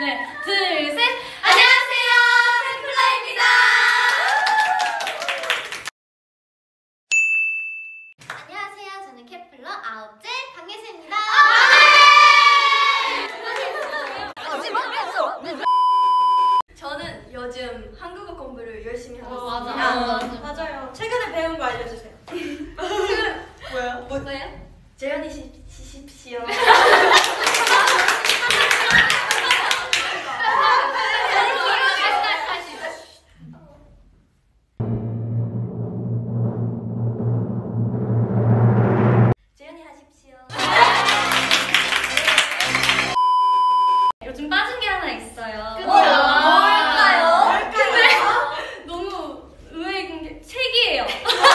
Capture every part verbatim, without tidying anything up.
네, 둘, 셋. 안녕하세요, 캠플러입니다. 안녕하세요, 저는 캠플러 아홉째 박예슬입니다. 저는 요즘 한국어 공부를 열심히 하고 어, 있습니다. 맞아. 아, 맞아. 맞아요. 최근에 배운 거 알려주세요. 지금 뭐야? 뭐? 뭐예요? 재현이 시, 시십시오. 재현이 하십시오. 요즘 빠진 게 하나 있어요. 그쵸? 뭘까요? 근데 너무 의외인 게 책이에요.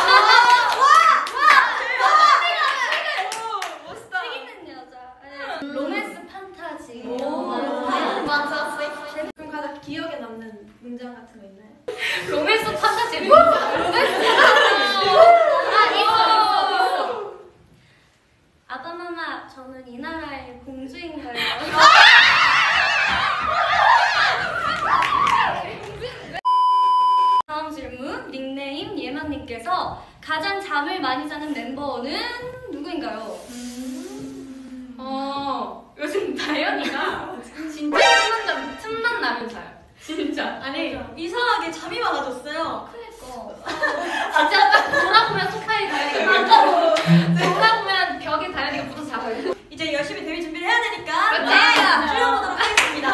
멋있다. 책 읽는 여자. 네. 로맨스 판타지. 오. 맞아. 그럼 가장 기억에 남는 문장 같은 거 있나요? 로맨스 판타지. 로맨스 판타지. 아, 있어, 있어, 있어. 아바마마, 저는 이 나라의 공주인가요? 다음 질문. 닉네임 예만님께서 가장 잠을 많이 자는 멤버는 누구인가요? 어, 요즘 다현이가 진짜 틈만, 나, 틈만 나면 자요. 진짜. 아니 맞아. 이상하게 잠이 많아졌어요. 그니까. 진짜 딱 돌아보면 소파에 다현이가 묻어. 돌아보면 벽에 다현이가 묻어서 자고. 이제 열심히 데뷔 준비를 해야 되니까 그렇죠. 네, 줄여보도록 하겠습니다.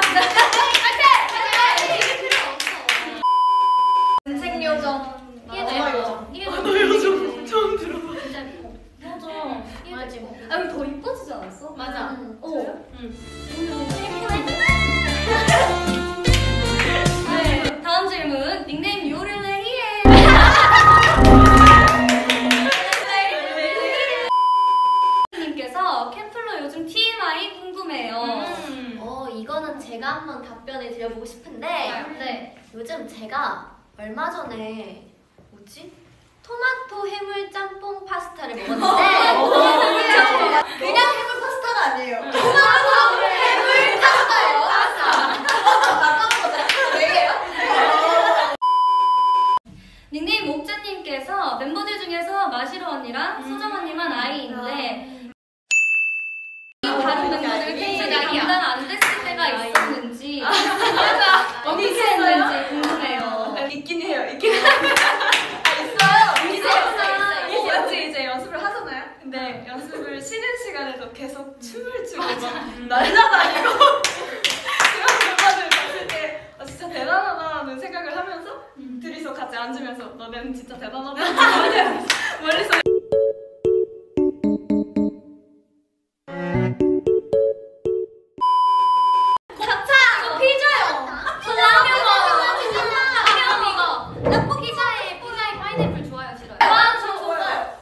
인생요정. 이해돼요. 이해돼요. 처음 들어봐. 진짜 이뻐. 맞아. 맞지. 아, 여기 더 이뻐지지 않았어? 맞아. 음. 어. 응. 네, 다음 질문. 닉네임 요르레이에. 님께서 캠플러 요즘 티엠아이 궁금해요. 음. 어, 이거는 제가 한번 답변을 드려보고 싶은데 네. 요즘 제가 얼마 전에 뭐지? 토마토 해물 짬뽕 파스타를 먹었는데 그냥 해물 파스타가 아니에요. 토마토 해물 파스타예요. 닉네임 옥자님께서 멤버들 중에서 마시로 언니랑 소정 언니만 아이인데 다른 멤버들 텐션이 감당 안 됐을 때가 있었는지 맞아. 어떻게 했는지 궁금해요. 있긴 해요. 있긴 해요. 같이 이제 연습을 하잖아요. 근데 연습을 쉬는 시간에도 계속 춤을 추고 막 날라다니고. 그런 멤버들 봤을 때 아, 진짜 대단하다는 생각을 하면서 둘이서 같이 앉으면서 너네는 진짜 대단하다. 멀리서 이거 피자요. 저 라면 라면 이거 라볶 피자에 피자에 파인애플 좋아요 싫어요? 아, 저 좋아요.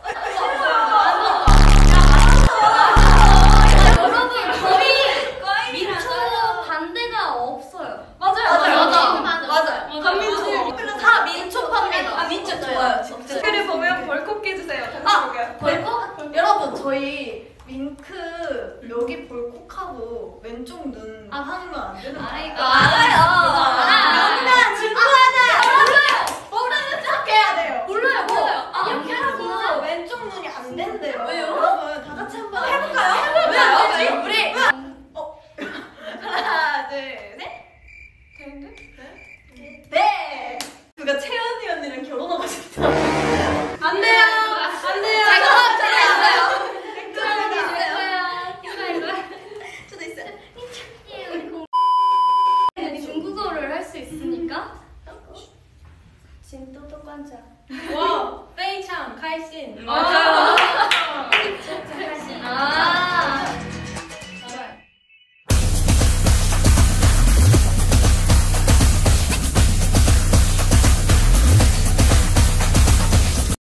여러분 거의 민초 반대가 없어요. 맞아요. 맞아요. 맞아요. 맞아요. 반민초. 다 민초파입니다. 아, 민초 좋아요, 진짜. 댓글을 보면 벌컥 해주세요. 아, 벌컥? 여러분 저희 윙크 여기 볼콕하고 왼쪽 눈 아, 하는 건 안 되는 거예요? 아이고.